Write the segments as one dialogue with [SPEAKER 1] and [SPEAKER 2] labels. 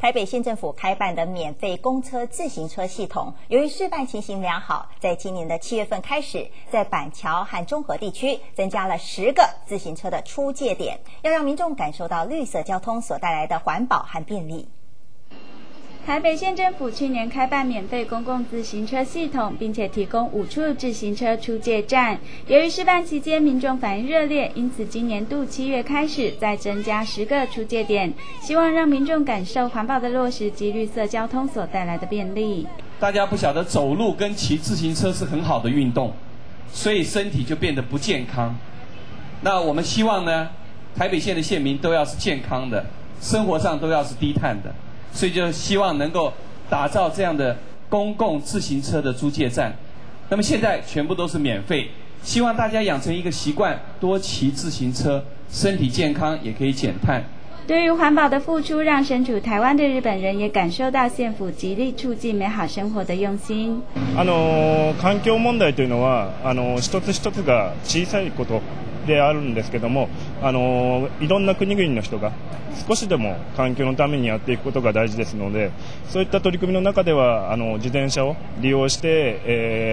[SPEAKER 1] 台北县政府开办的免费公车自行车系统，由于示范情形良好，在今年的7月份开始，在板桥和中和地区增加了10个自行车的出借点，要让民众感受到绿色交通所带来的环保和便利。
[SPEAKER 2] 台北县政府去年开办免费公共自行车系统，并且提供5处自行车出借站。由于示范期间民众反应热烈，因此今年度7月开始再增加10个出借点，希望让民众感受环保的落实及绿色交通所带来的便利。
[SPEAKER 3] 大家不晓得走路跟骑自行车是很好的运动，所以身体就变得不健康。那我们希望呢，台北县的县民都要是健康的，生活上都要是低碳的。所以就希望能够打造这样的公共自行车的租借站，那么现在全部都是免费，希望大家养成一个习惯，多骑自行车，身体健康也可以减碳。
[SPEAKER 2] 对于环保的付出，让身处台湾的日本人也感受到县府极力促进美好生活的用心。
[SPEAKER 4] 環境問題というのは一つ一つが小さいことであるんですけども、いろんな国々の人が少しでも環境のためにやっていくことが大事ですので、そういった取り組みの中では自転車を利用して、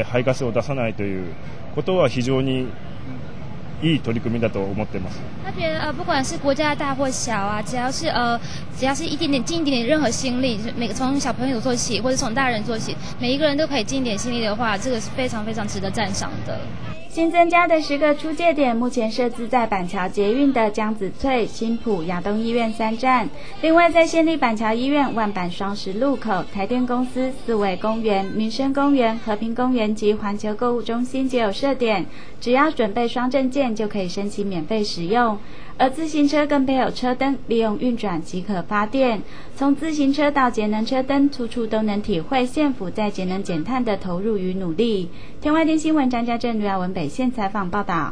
[SPEAKER 4] 排ガスを出さないということは非常にいい取り組みだと思っています。
[SPEAKER 5] 那边不管是国家大或小啊，只要是一点点尽一点点任何心力，从小朋友做起，或者从大人做起，每一个人都可以尽一点心力的话，这个是非常非常值得赞赏的。
[SPEAKER 2] 新增加的10个出借点，目前设置在板桥捷运的江子翠、新埔、亚东医院3站，另外在县立板桥医院、万板双十路口、台电公司、四维公园、民生公园、和平公园及环球购物中心皆有设点，只要准备双证件就可以申请免费使用。而自行车更配有车灯，利用运转即可发电。从自行车到节能车灯，处处都能体会县府在节能减碳的投入与努力。天外电新闻张家正、吕亚文北县采访报道。